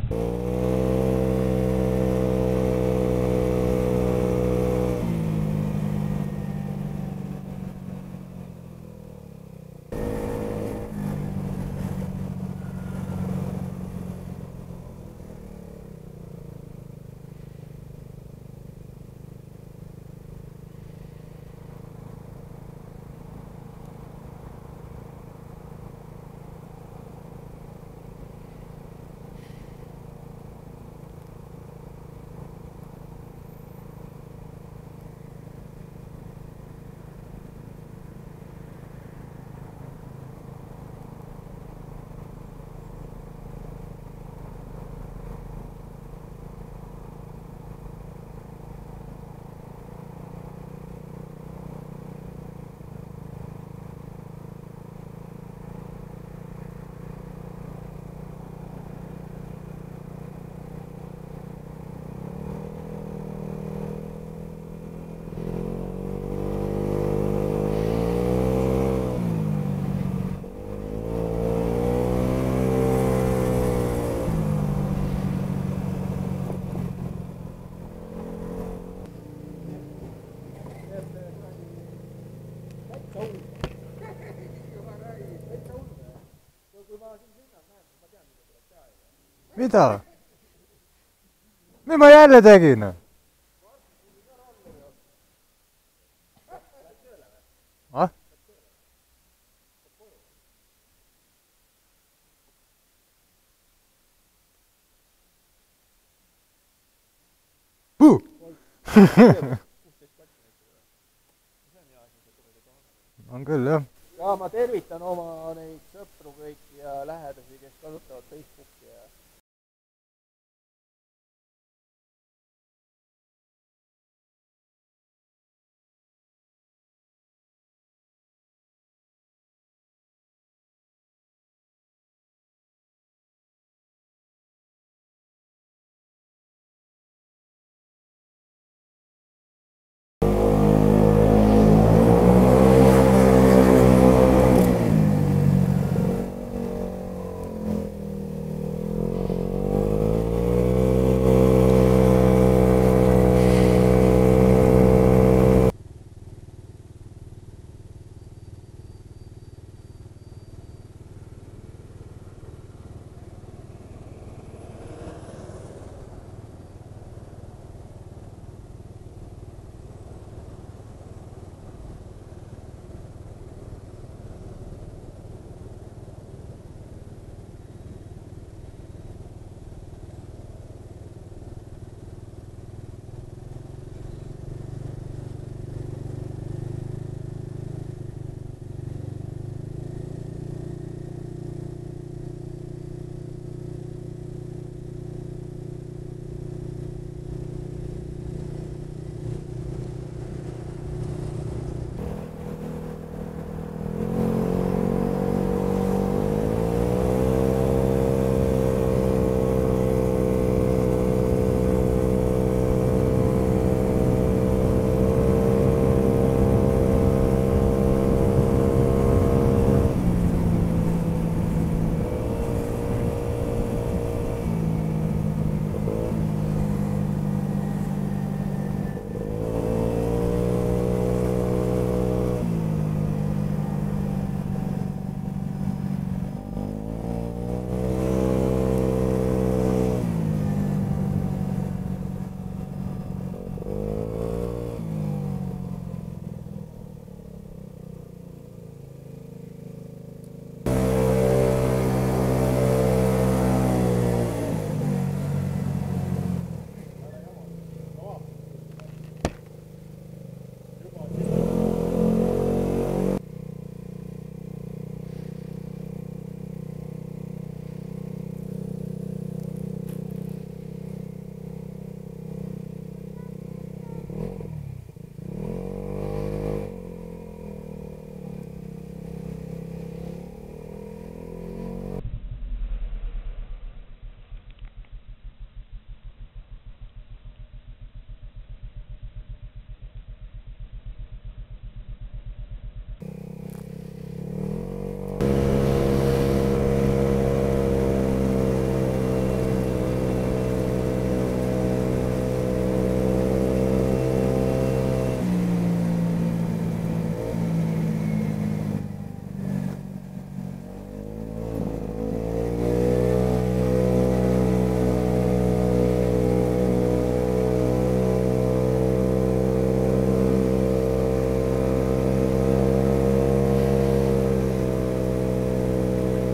Mida? Mis ma jälle tegin? Ah? On küll jah. Ja ma tervitan oma neid sõpru kõiki ja lähedasi, kes kasutavad Facebooki ja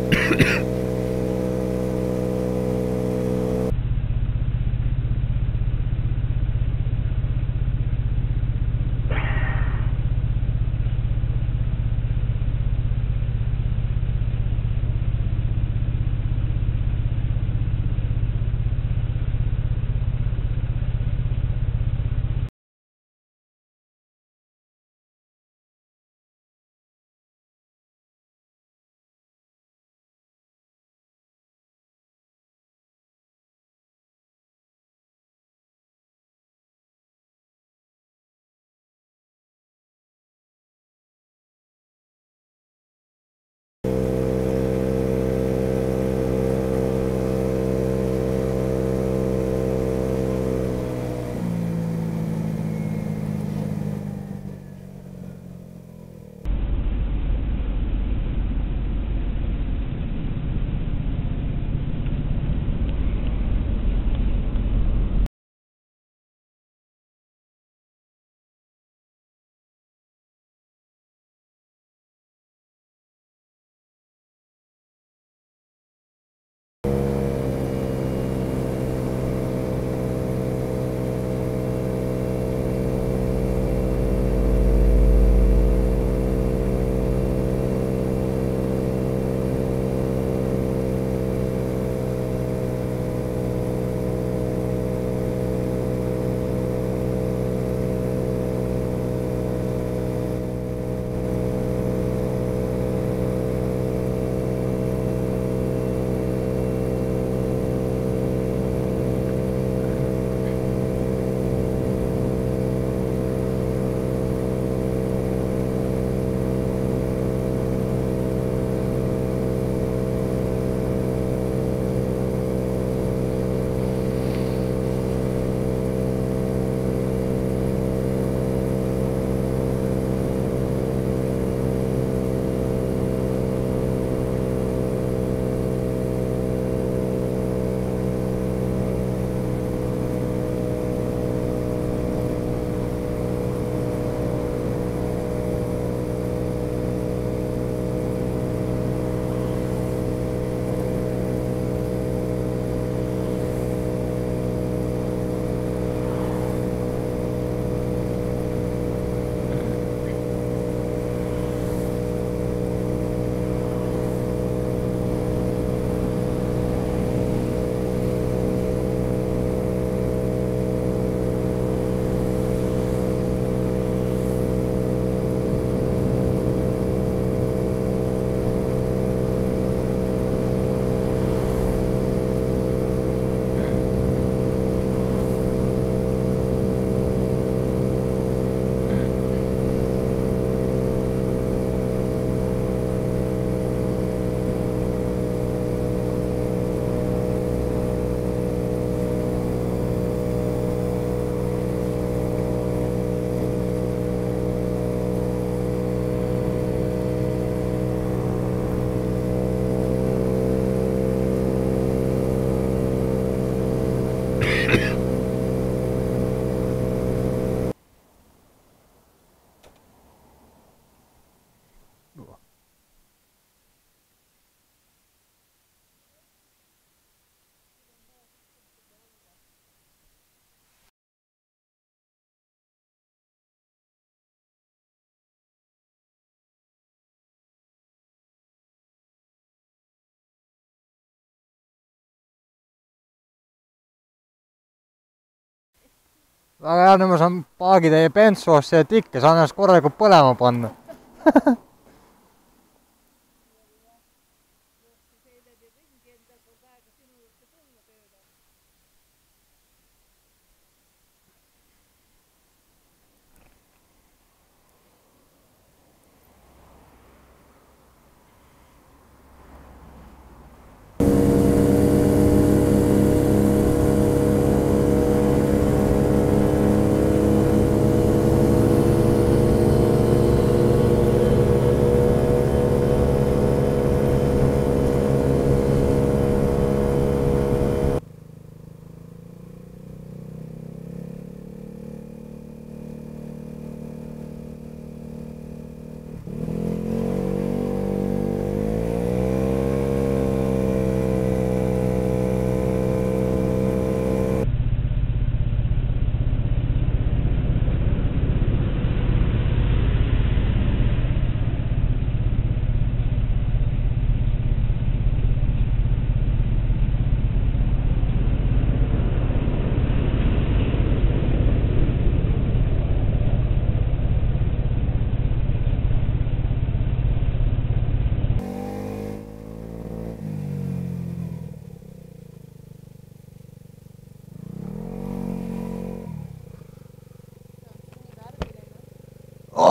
väga hea, nüüd ma saan paagitäie bensu ossa ja tikke, saan ennast korralikult põlema panna.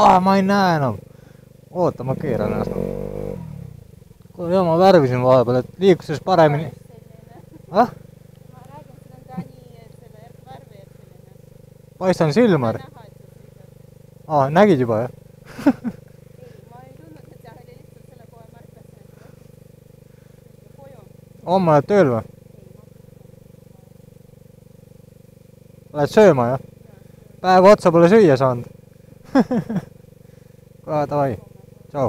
ma ei näe enam. Oota, ma keeran ennast. Kuule, ma värvisin vahepeal, et liikuses paremini. Ah? Ma räägin, seda on ta nii, selle värvi, et selline. Paistan silmar. Näha, et see sõidab. Aa, nägid juba, jah? Ei, ma ei tundnud, et see oli lihtsalt selle kohe märkasin, et koju. Homme oled tööl või? Lähed sööma, jah? Päeva otsa pole süüa saanud. Kohe, davai. Tšau.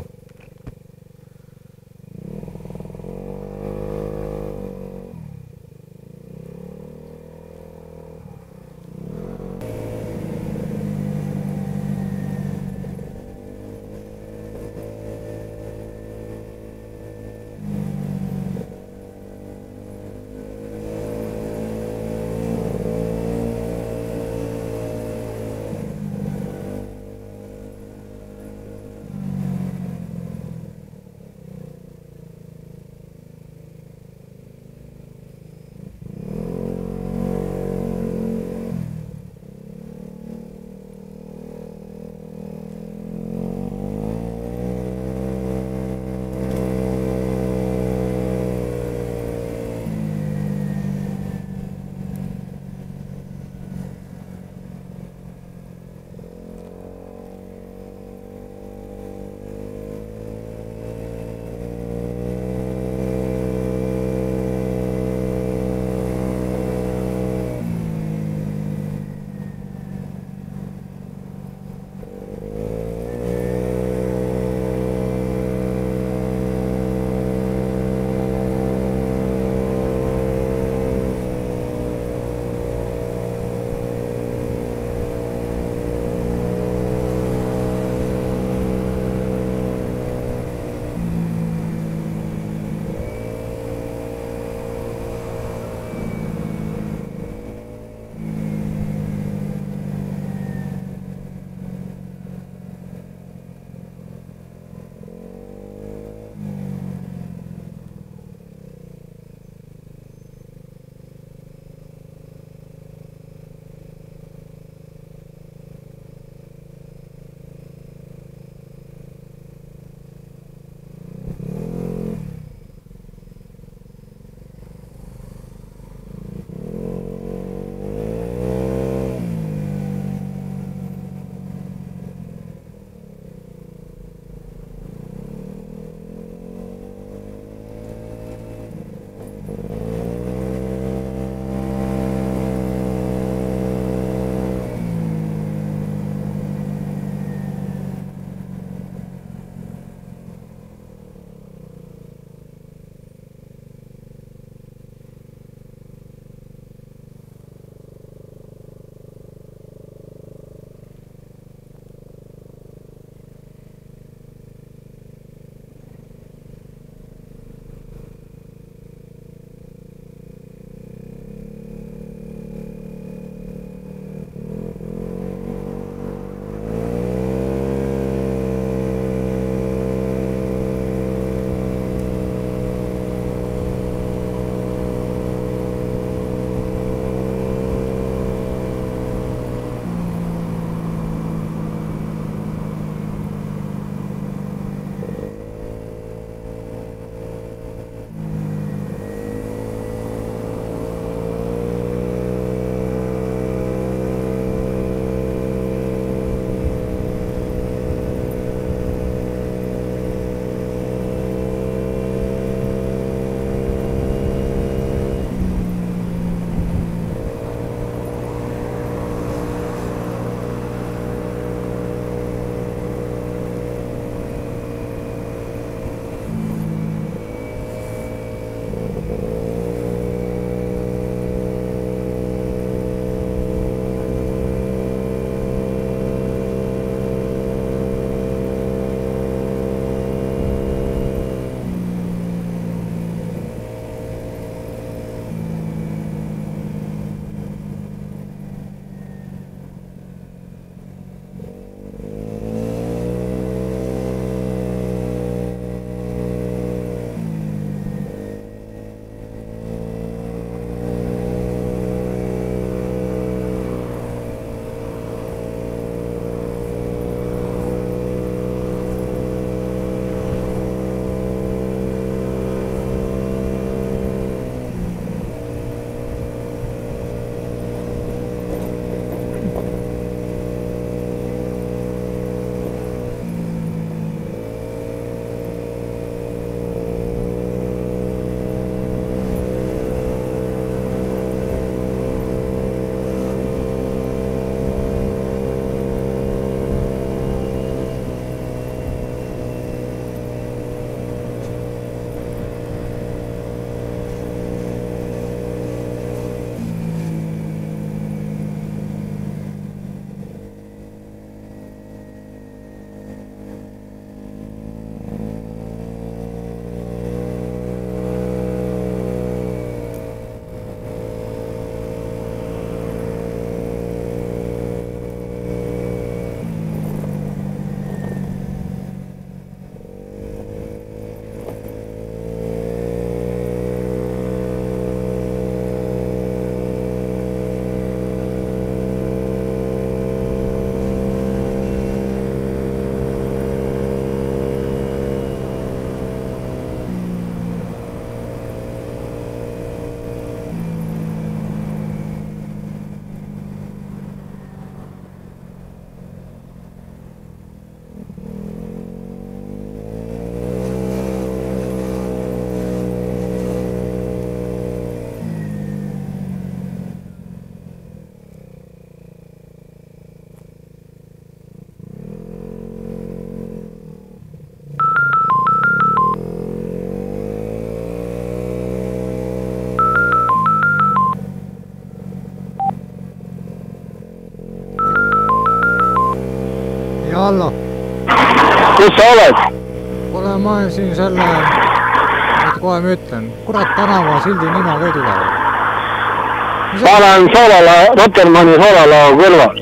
kus sa oled? kuule, ma olen siin selle, et kohe ma ütlen, kurat tänava sildi nime ka ei tule. ma olen Soolalao, Rotermanni Soolalao kõrval.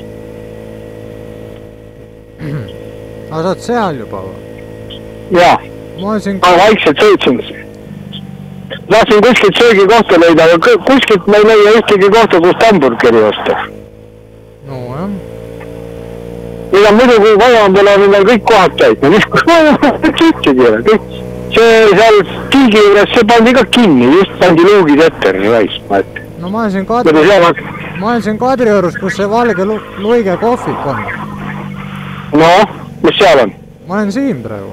aga sa oled seal juba või? jaa, ma olen siin... ma vaikselt sõitsin. tahtsin kuskilt söögikohta leida, aga kuskilt ma ei leia ühtegi kohta, kus hamburgeri osta. no jah. Ega muidugi vajan peal on endal kõik kohad täitma, mis kus ma ühtegi ei ole. See seal kiigi juures, see pandi ka kinni, just pandi luugid ette, raisma ette. no ma olen siin Kadriorus, kus see valge luige kohvik on. no, mis seal on? ma olen siin praegu.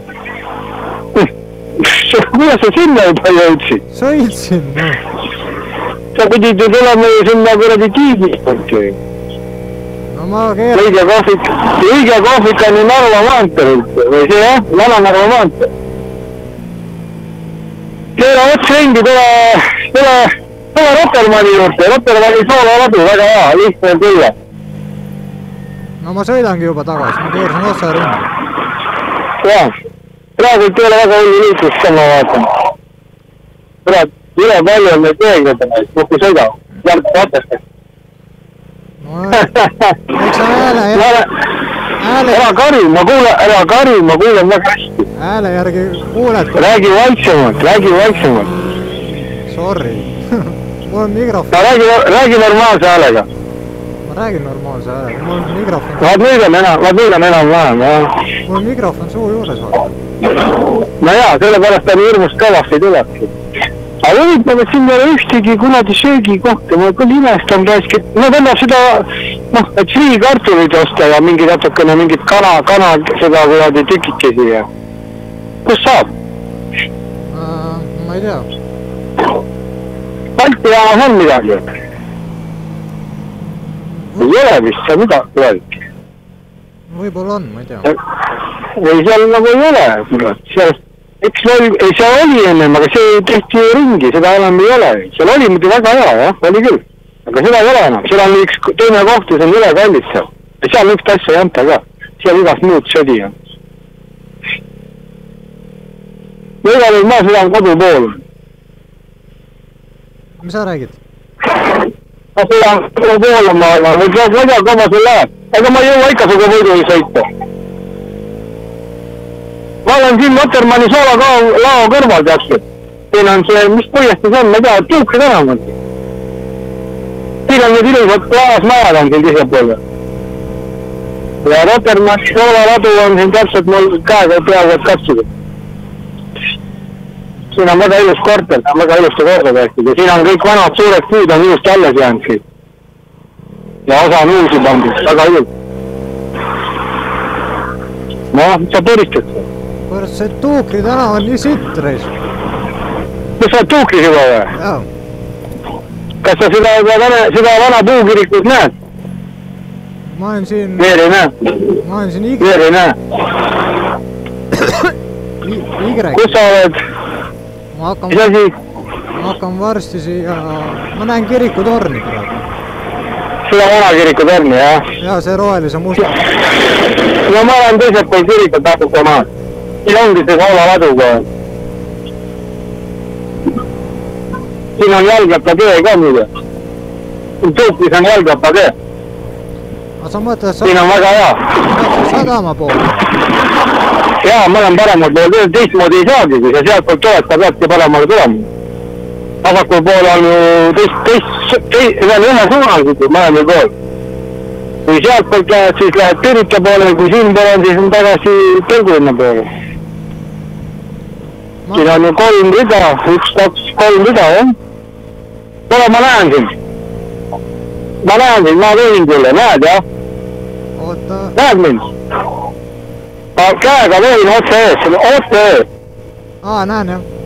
kuidas sa sinna juba jõudsid? sõitsin, noh. sa pidid ju tulema ju sinna kuradi kiigist. no ma keeran. Õige kohvik on ju Narva maanteel või see jah, Vana-Narva maanteel. keera otsa ringi, tule Rotermanni juurde, Rotermanni Soolaladu, väga hea, lihtne on tulla. no ma sõidangi juba tagasi, ma keerasin otsa ringi. jaa, praegult ei ole väga hullu liiklust ka, ma vaatan. kurat, üle palju on neid peegleid, kus ei sõida, jalg katestab. no eks sa hääle ära kari, ma kuulen väga hästi. hääle järgi kuuled. räägi vaiksemalt. Sorry. mul on mikrofon. no räägi normaalse häälega. ma räägin normaalse häälega, mul on mikrofon. vaat nüüd on enam-vähem, jah. mul on mikrofon suu juures, vaata. no jaa, sellepärast ta nii hirmust kõvasti tulebki. aga huvitav, et siin ei ole ühtegi kunagi söögikohta, ma küll imestan praegu, et no tähendab seda, noh, et friikartulit osta ja mingi natukene mingit kana seda kuradi tükikesi ja kus saab? ma ei tea. Balti jaamas on midagi? ei ole vist seal midagi. võib-olla on, ma ei tea. ei, seal nagu ei ole, seal oli ennem, aga see tehti ringi, seda enam ei ole. seal oli muidu väga hea, jah, oli küll. aga seda ei ole enam, seal on üks teine koht ja see on üle kallis seal. ja seal üht asja ei anta ka, seal igast muud sõdi on. ja igal juhul ma sõidan kodu pool. mis sa räägid? ma sõidan kodu poole, ma ei tea, kaua sul läheb. ega ma ei jõua ikka sinuga muidu ei sõita. ma olen siin Rotermanni Soolalao kõrval täpselt. siin on see, mis põhjasti see on, ma ei tea, Tuukri tänav on. siin on need ilusad klaasmajad on siin teisel pool. ja Rotermanni Soolaladu on siin täpselt mul käega peaaegu et katsuda. siin on väga ilus korter, ta on väga ilusti korda tehtud ja siin on kõik vanad suured puud on ilusti alles jäänud siin. ja osa on uusi pandud, väga ilus. noh, mis sa puristad seal? kurat, see Tuukri tänav on nii sitt, reis. kas sa oled Tuukris juba või? jaa. kas sa seda vana puukirikut näed? ma olen siin... veel ei näe? ma olen siin veel ei näe? kus sa oled? ma hakkan varsti siia... ma näen kirikutorni praegu. seda vana kirikutorni, jah? jaa, see rohelise musta. no ma olen teiselt pool kirikut natuke maas. siin ongi see Soolaladu kohe. siin on jalgrattatee ka muide. Tuukris on jalgrattatee. aga sa mõtled... siin on väga hea. sadama poole? jaa, ma olen paremal pool, teistmoodi ei saagi, kui sa sealt poolt tuled, sa peadki paremale tulema. vasakul pool on ju ühesuunalised mõlemal pool. kui sealt poolt lähed, siis lähed Pirita poole, kui siin pool on, siis on tagasi Pelgulinna poole. siin on ju 3 rida, 1, 2, 3 rida, jah. kuule, ma näen sind, ma võin sulle, näed jah? oota... näed mind? käega võin otse ees. aa, näen jah.